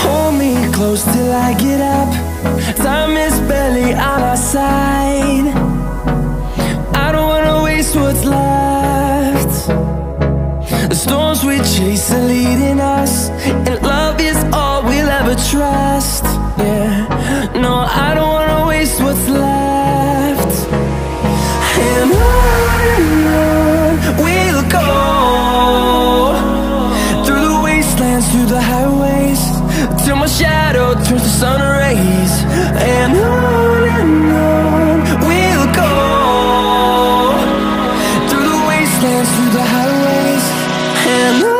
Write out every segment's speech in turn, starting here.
Hold me close till I get up. Time is barely on our side. I don't wanna waste what's left. The storms we chase are leading us, and love is all we'll ever trust. Yeah, no, I don't wanna waste what's left. And on we'll go, through the wastelands, through the highways, till my shadow turns to sun rays. And on we'll go, through the wastelands, through the highways, and on we'll go.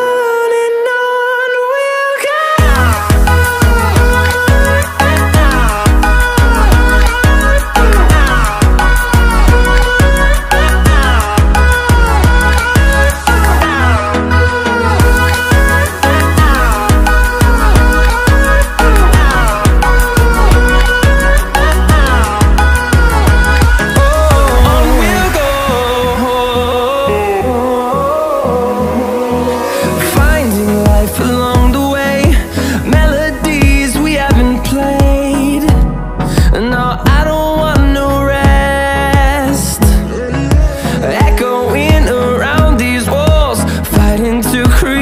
To create